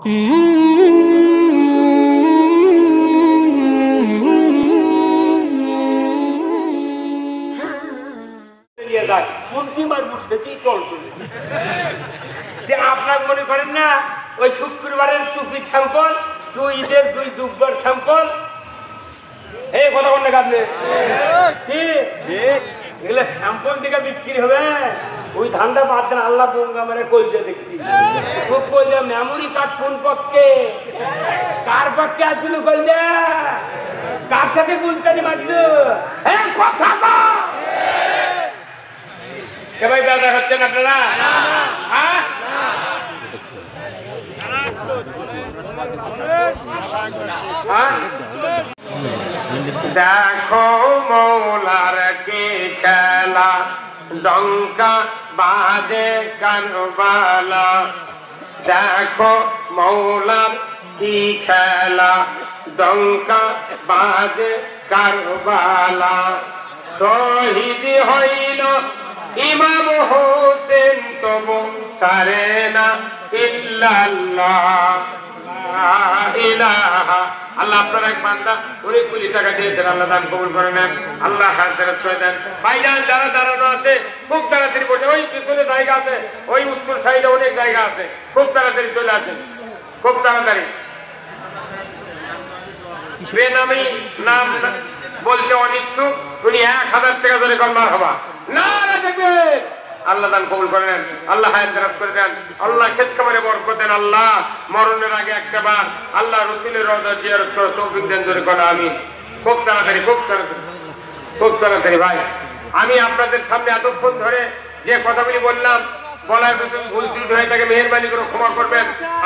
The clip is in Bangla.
আপনার মনে করেন না ওই শুক্রবারের টুপির স্যাম্পল, 2 ঈদের 2 দুব্বার স্যাম্পল, এই কথা বললে আপনি এগুলো স্যাম্পল দিকে বিক্রি হবে। ওই ধানটা বাদ দেন, আল্লাহ বঙ্গা মানে কইলে দেখছি খুব কইলে মেমোরি কার্ড কোন পক্ষে কার পক্ষে আসছিল কইলে কার সাথে বুলতানি মারছো কথা ভাই দাদা হচ্ছেন আপনারা? দেখো মৌলার কি খেলা, ডঙ্কা বাজে কারবালা। দেখো মৌলার কি খেলা, ডঙ্কা বাজে কারবালা। শহীদ হইল ইমাম হোসেন, তবু সারে না ইল্লাল্লাহ ইলাহা। আল্লাহ আপনার এক বান্দা অনেক কোটি টাকা দিয়েছেন, আল্লাহ দান কবুল করে নেন, আল্লাহ হাজারাত করে দেন। ভাইজান যারা দাঁড়ানো আছে খুব তাড়াতাড়ি বসে, ওই পিছনে জায়গা আছে, ওই উত্তর সাইডে অনেক জায়গা আছে, খুব তাড়াতাড়ি চলে আসেন, খুব তাড়াতাড়ি। বেনামি নাম বলতে অনিচ্ছুক উনি 1000 টাকা ধরে কর্মার হবা না দেখবেন। আল্লাহ দান কবুল করে নেন, আল্লাহ হায়াত করে দেন, আল্লাহ ক্ষেত খামারে বরকত দেন। আল্লাহ মরণের আগে একটা বার আল্লাহ রসুলের রওজা জিয়ারত করে তৌফিক দেন ধরে করে আমিন। খুব তাড়াতাড়ি খুব তাড়াতাড়ি খুব তাড়াতাড়ি। ভাই আমি আপনাদের সামনে এতক্ষণ ধরে যে কথাগুলি বললাম, বলার ভিতরে ভুল ত্রুটি হয়ে থাকে মেহেরবানি করে ক্ষমা করবেন।